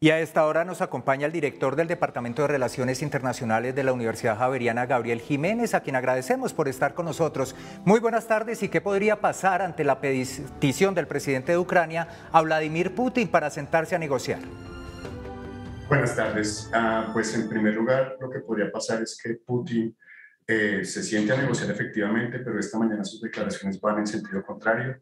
Y a esta hora nos acompaña el director del Departamento de Relaciones Internacionales de la Universidad Javeriana, Gabriel Jiménez, a quien agradecemos por estar con nosotros. Muy buenas tardes. ¿Y qué podría pasar ante la petición del presidente de Ucrania a Vladimir Putin para sentarse a negociar? Buenas tardes. Pues en primer lugar, lo que podría pasar es que Putin se siente a negociar efectivamente, pero esta mañana sus declaraciones van en sentido contrario.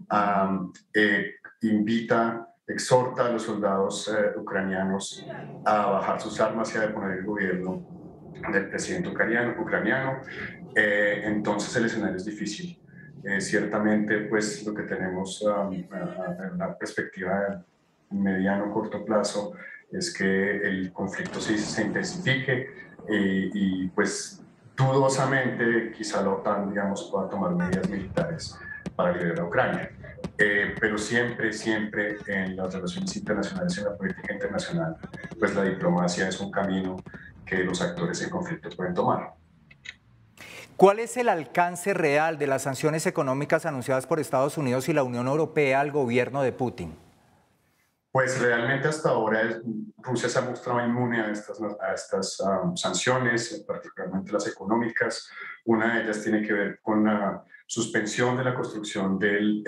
Exhorta a los soldados ucranianos a bajar sus armas y a deponer el gobierno del presidente ucraniano. Entonces el escenario es difícil. Ciertamente, pues lo que tenemos en una perspectiva mediano corto plazo es que el conflicto se intensifique pues dudosamente quizá la OTAN, digamos, pueda tomar medidas militares para liberar a Ucrania. Pero siempre en las relaciones internacionales, en la política internacional, pues la diplomacia es un camino que los actores en conflicto pueden tomar. ¿Cuál es el alcance real de las sanciones económicas anunciadas por Estados Unidos y la Unión Europea al gobierno de Putin? Pues realmente hasta ahora Rusia se ha mostrado inmune a estas sanciones, particularmente las económicas. Una de ellas tiene que ver con la suspensión de la construcción del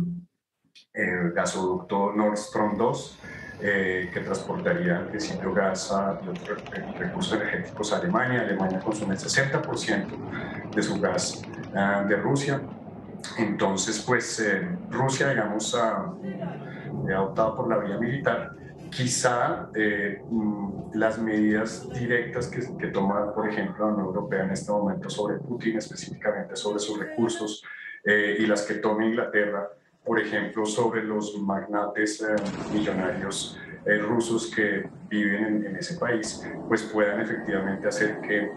el gasoducto Nord Stream 2, que transportaría en principio gas y otros recursos energéticos a Alemania. Alemania consume el 60% de su gas de Rusia. Entonces, pues Rusia, digamos, ha optado por la vía militar. Quizá las medidas directas que toma, por ejemplo, la Unión Europea en este momento sobre Putin, específicamente sobre sus recursos, y las que tome Inglaterra, por ejemplo, sobre los magnates millonarios rusos que viven en ese país, pues puedan efectivamente hacer que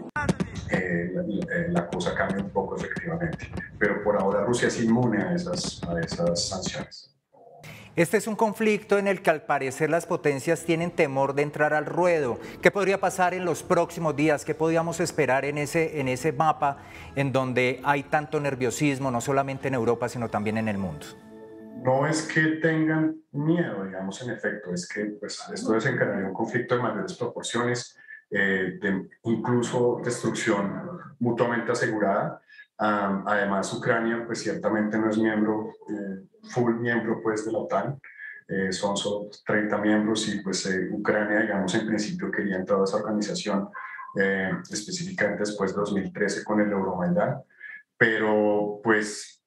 la cosa cambie un poco efectivamente. Pero por ahora Rusia es inmune a esas sanciones. Este es un conflicto en el que al parecer las potencias tienen temor de entrar al ruedo. ¿Qué podría pasar en los próximos días? ¿Qué podríamos esperar en ese mapa en donde hay tanto nerviosismo, no solamente en Europa, sino también en el mundo? No es que tengan miedo, digamos, en efecto, es que pues, esto desencadenaría un conflicto de mayores proporciones, incluso destrucción mutuamente asegurada. Además, Ucrania, pues ciertamente no es miembro, full miembro pues, de la OTAN, son solo 30 miembros y pues Ucrania, digamos, en principio quería entrar a esa organización específicamente después de 2013 con el Euromaidán, pero pues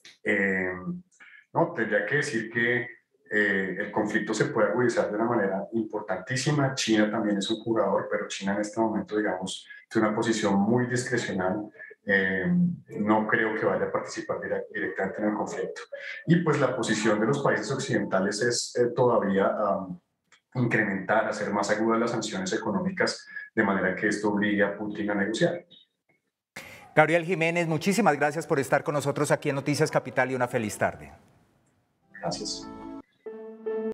no, tendría que decir que el conflicto se puede agudizar de una manera importantísima. China también es un jugador, pero China en este momento, digamos, tiene una posición muy discrecional. No creo que vaya a participar directamente en el conflicto. Y pues la posición de los países occidentales es todavía incrementar, hacer más agudas las sanciones económicas, de manera que esto obligue a Putin a negociar. Gabriel Jiménez, muchísimas gracias por estar con nosotros aquí en Noticias Capital y una feliz tarde. Gracias.